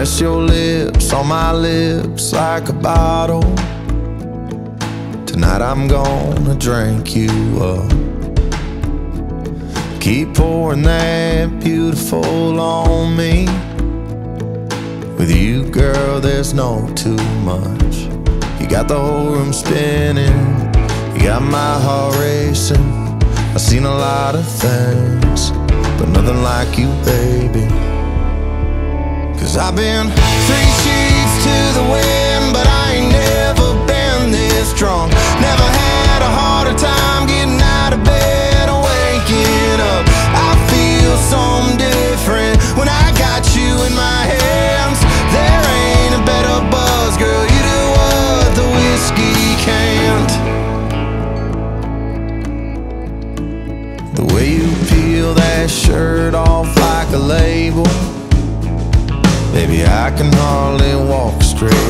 Press your lips on my lips like a bottle. Tonight I'm gonna drink you up. Keep pouring that beautiful on me. With you, girl, there's no too much. You got the whole room spinning, you got my heart racing. I've seen a lot of things, but nothing like you, baby. 'Cause I've been 3 sheets to the wind, but I ain't never been this drunk. Never had a harder time getting out of bed or waking up. I feel something different when I got you in my hands. There ain't a better buzz, girl, you do what the whiskey can't. The way you peel that shirt off like a label, baby, I can hardly walk straight.